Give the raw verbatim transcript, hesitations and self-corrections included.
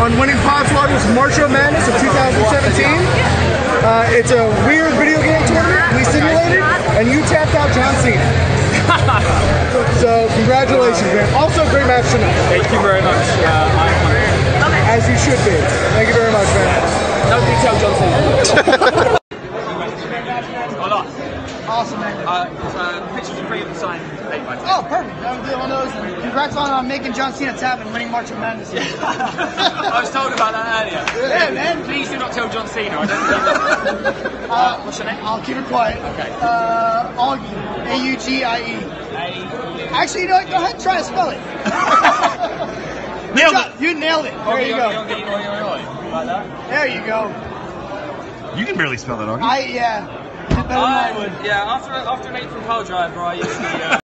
on winning Podswogger's Marcho Madness of two thousand seventeen. Uh, it's a weird video game tournament we simulated, and you tapped out John Cena. So congratulations, man. Also, great match tonight. Thank you very much. Uh, I'm As you should be. Thank you very much, man. No detail, John Cena. Awesome, man. Uh, uh, pictures are free of the sign. Oh, perfect. That was one of those. Congrats on uh, making John Cena tap and winning Marcho Madness. I was told about that earlier. Yeah, man. Please do not tell John Cena. I don't think that. Uh, what's your name? I'll keep it quiet. Okay. Uh, Augie. A U G I E. A Actually, you know what? Go ahead and try to spell it. Nailed it. You nailed it. There you go. Like that? There you go. You can barely spell that, Augie. I, yeah. Better than I would. Yeah, after after an eight from pile driver, I usually. Uh,